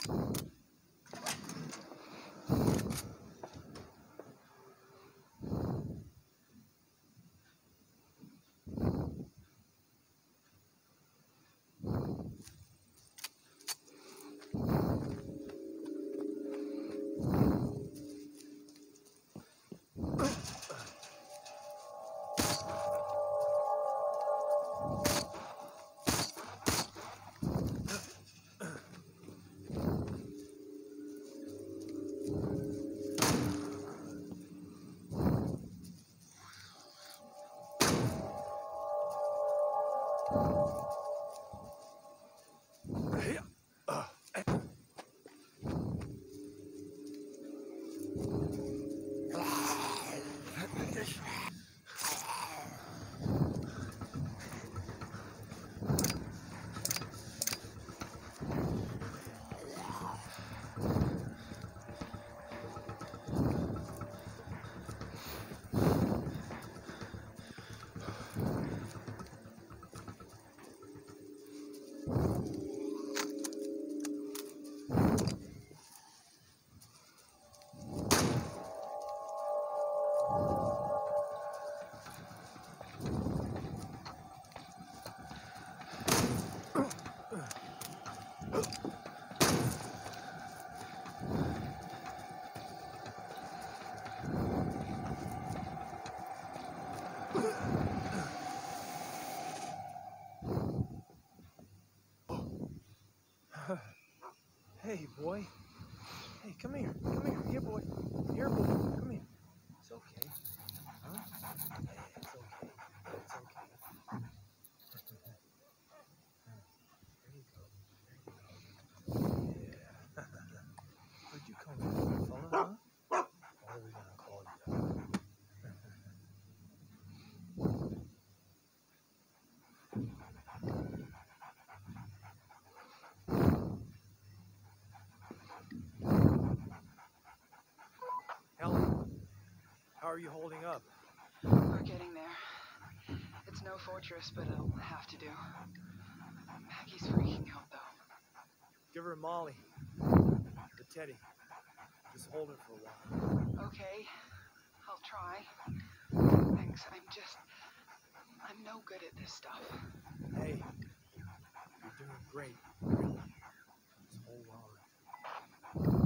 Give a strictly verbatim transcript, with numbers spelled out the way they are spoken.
Hey, boy. Hey, come here. Come here. Here, boy. Here, boy. Come here. It's okay. Huh? Hey, it's okay. It's okay. There you go. There you go. Yeah. Where'd you come from, fella, huh? What are we gonna call you? Helen, how are you holding up? We're getting there. It's no fortress, but it'll have to do. Maggie's freaking out, though. Give her a Molly. Or Teddy. Just hold her for a while. Okay, I'll try. Thanks, I'm just... I'm no good at this stuff. Hey, you're doing great. Really. Just hold on.